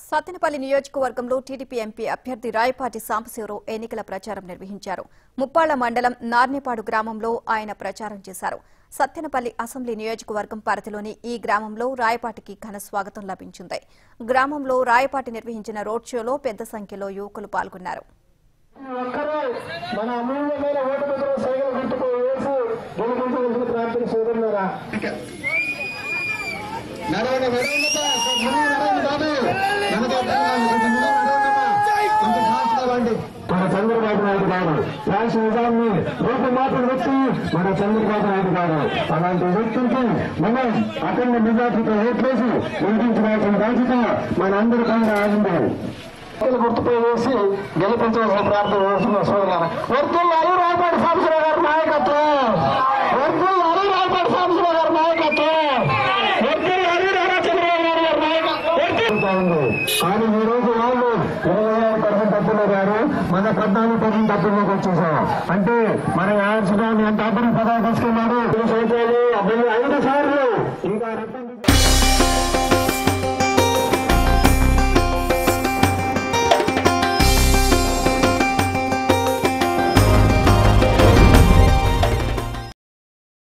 సత్తెనపల్లి నియోజకవర్గంలో TDP MP అభ్యర్థి రాయపాటి సాంబశివరావు ఎన్నికల ప్రచారం నిర్వహించారు. ముప్పాళ్ల మండలం నార్నేపాడు గ్రామంలో ఆయన ప్రచారం చేశారు. సత్తెనపల్లి అసెంబ్లీ నియోజకవర్గం పరిధిలోని ఈ గ్రామంలో రాయపాటికి ఘన స్వాగతం లభించింది. గ్రామంలో రాయపాటి నిర్వహించిన రోడ్ షోలో పెద్ద సంఖ్యలో యువకులు పాల్గొన్నారు. మన చంద్రబాబు నాయుడు గారు రాష్ట్ర నిజాన్ని రూపుమాపిన వ్యక్తి మన చంద్రబాబు నాయుడు గారు. అలాంటి వ్యక్తికి మనం అఖండ మెజార్టీతో ఓట్లేసి గెలిపించవలసిన బాధ్యత మన అందరికన్నా ఆగింది. గుర్తుపై వేసి గెలిపించవలసిన ప్రార్థన చేస్తున్న సోదరులారా, వర్ధిల్లాలి రాయపాటి సాంబశివరావు గారి నాయకత్వం, వర్ధిల్లాలి రాయపాటి సాంబశివరావు గారి నాయకత్వం, వర్ధిల్లాలి నారా చంద్రబాబు నాయుడు గారి నాయకత్వం. కానీ ఈ రోజు వాళ్ళు 26% తప్పులో గారు, మన 14% తప్పుల్లోకి వచ్చేసాం. అంటే మన యాడ్స్ ఎంత అభివృద్ధి పదాలు తీసుకున్నారు 5 సార్లు ఇంకా